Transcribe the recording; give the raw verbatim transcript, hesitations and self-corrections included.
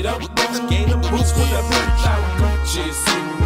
up, gain a boost with a bitch out. Just